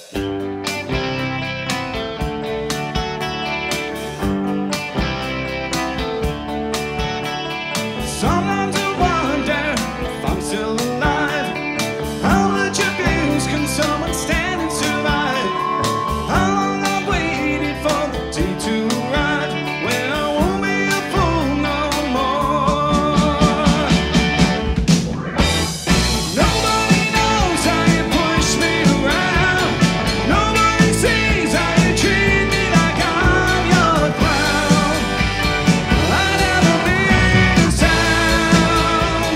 Sometimes I wonder if I'm still alive. How much abuse can someone stand and survive? How long I've waited for the day to arrive when I won't be a fool no more. Nobody knows how you push me around. Nobody sees how you treat me like I'm your clown. I never been the sound.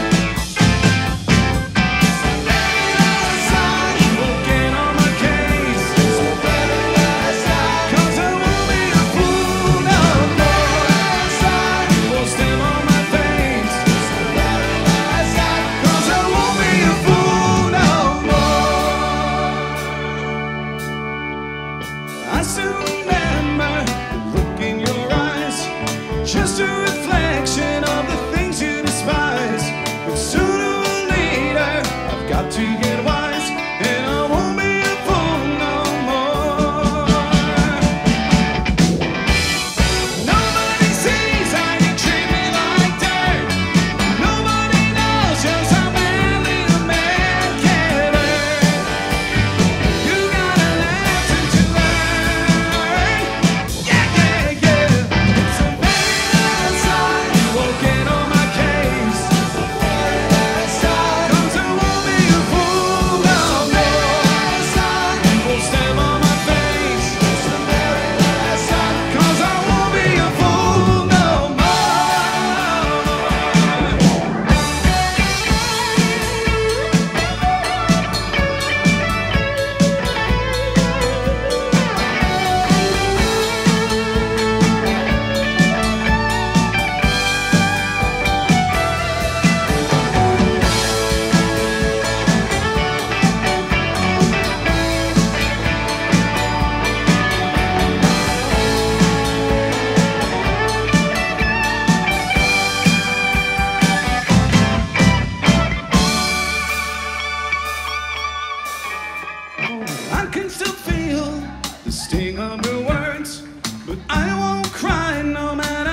Looking on my case, 'cause I won't be a fool no more. Will stem on my face, 'cause I won't be a fool no more. I still remember the look in your eyes, just a reflection of the things you despise. But sooner or later, I've got to get wise, and I won't be a fool no more. Nobody sees how you treat me like dirt. Nobody knows just how badly a man can hurt. You got a lesson to learn. Yeah, yeah, yeah. It's a very nice sign. Working on my case, 'cause I won't be a fool no more. Will stem on my face, 'cause I won't be a fool no more. I can still feel the sting of your words, but I won't cry no matter